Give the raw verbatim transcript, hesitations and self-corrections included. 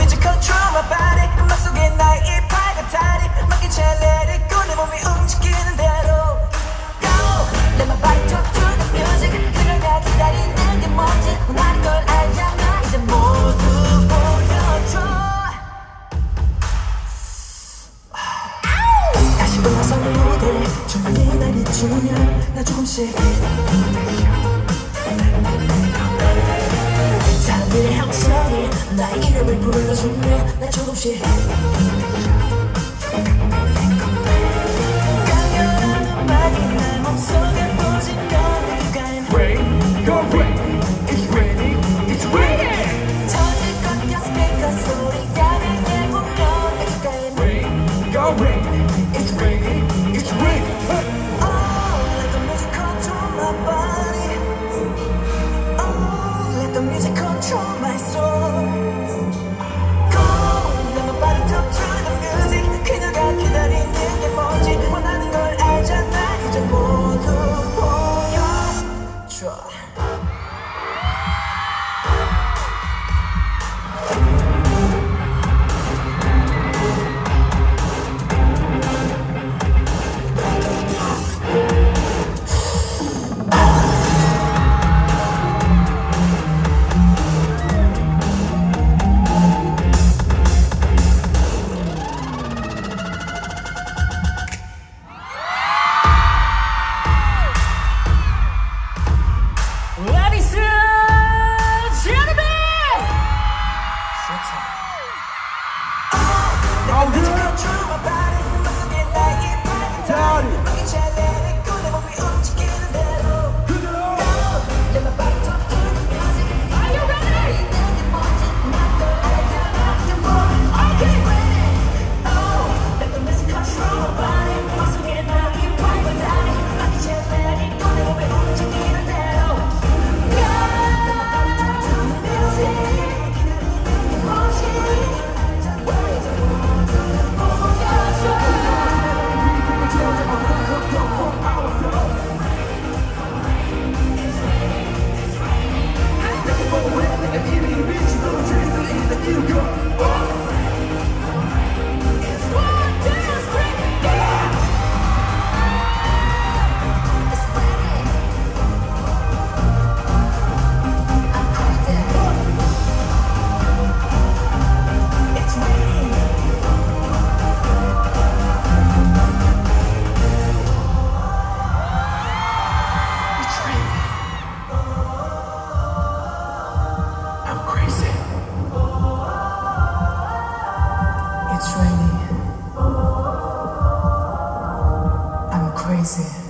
music control my body 음악 속에 나의 이 빨간 다리 맡긴 채 let it go 내 몸이 움직이는 대로 Go Let my body talk to the music 그녀가 기다리는 게 뭔지 원하는 걸 알잖아 이제 모두 보여줘 다시 올라선 무대 조용히 날 비추면 나 조금씩 사람들의 함성이 나의 이름을 불러주면 나 조금씩 강렬한 음악이 날 몸속에 퍼지면 내가엔 Rain, go rain, it's raining, it's raining. 터질 것 같아 스피커 소리가 내게 보면 내가엔 Rain, go rain, it's raining, it's raining. Oh, let the music control my body Oh, let the music control my soul Go, let my body talk to the music 그녀가 기다리는 게 뭔지 원하는 걸 알잖아 이제 모두 보여줘 Ladies and gentlemen! Let the music control my body 음악 속에 나의 이 빨간 다리 맡긴 채 let it go 내 몸이 움직이는 대로 Go Let my body talk to the music Are you ready? 기다리는 게 뭔지 원하는 걸 알잖아 이제 모두 Okay Oh Let the music control my body 음악 속에 나의 이 빨간 다리 맡긴 채 let it go 내 몸이 움직이는 대로 Go Let my body talk to the music 기다리는 게 뭔지 It's raining. I'm crazy.